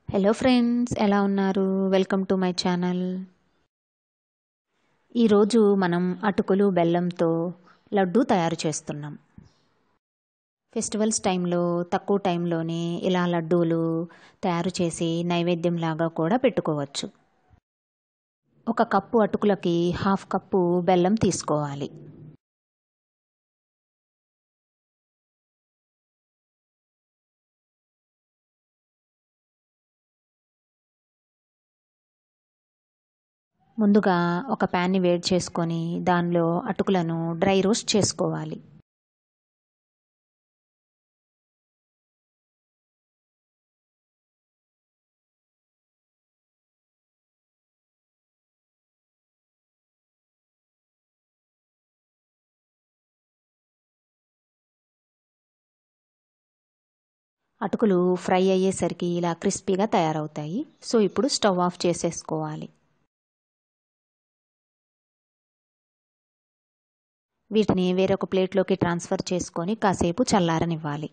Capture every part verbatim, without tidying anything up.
Hello friends, ఎలా ఉన్నారు? Welcome to my channel. ఈరోజు మనం అటుకులు బెల్లంతో లడ్డు తయారు చేస్తున్నాం. ఫెస్టివల్స్ టైంలో తక్కువ టైంలోనే ఇలా లడ్డూలు తయారు చేసి నైవేద్యంలాగా కూడా పెట్టుకోవచ్చు. ఒక కప్పు అటుకులకి హాఫ్ కప్పు బెల్లం తీసుకోవాలి. ముందుగా ఒక ప్యాన్ని వేడి చేసుకొని దానిలో అటుకులను డ్రై రోస్ట్ చేసుకోవాలి. అటుకులు ఫ్రై అయ్యేసరికి ఇలా క్రిస్పీగా తయారవుతాయి. సో ఇప్పుడు స్టవ్ ఆఫ్ చేసేసుకోవాలి. వీటిని వేరొక ప్లేట్లోకి ట్రాన్స్ఫర్ చేసుకొని కాసేపు చల్లారనివ్వాలి.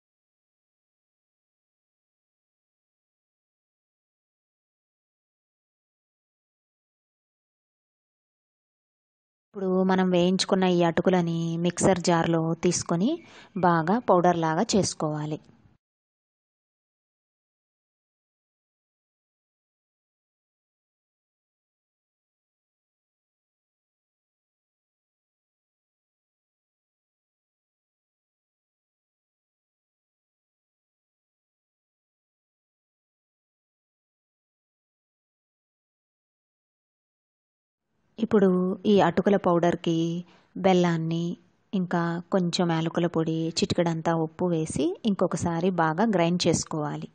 ఇప్పుడు మనం వేయించుకున్న ఈ అటుకులని మిక్సర్ జార్లో తీసుకొని బాగా పౌడర్ లాగా చేసుకోవాలి. ఇప్పుడు ఈ అటుకుల పౌడర్కి బెల్లాన్ని ఇంకా కొంచెం యాలకుల పొడి, చిటికెడంతా ఉప్పు వేసి ఇంకొకసారి బాగా గ్రైండ్ చేసుకోవాలి.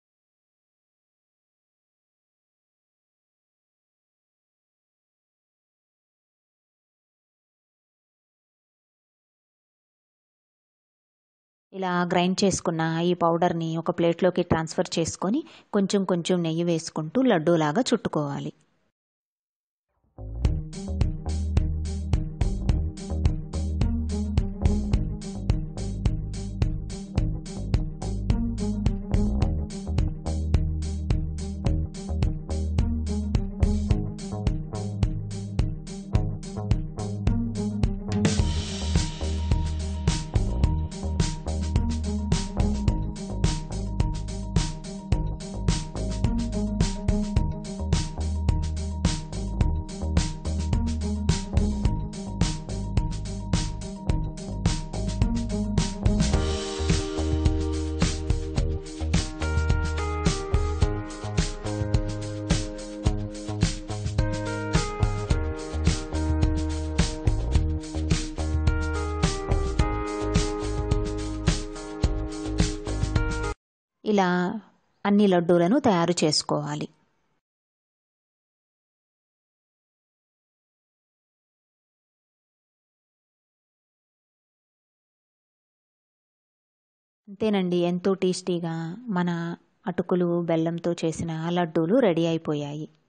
ఇలా గ్రైండ్ చేసుకున్న ఈ పౌడర్ని ఒక ప్లేట్లోకి ట్రాన్స్ఫర్ చేసుకొని కొంచెం కొంచెం నెయ్యి వేసుకుంటూ లడ్డూలాగా చుట్టుకోవాలి. ఇలా అన్ని లడ్డూలను తయారు చేసుకోవాలి. అంతేనండి, ఎంతో టేస్టీగా మన అటుకులు బెల్లంతో చేసిన లడ్డూలు రెడీ అయిపోయాయి.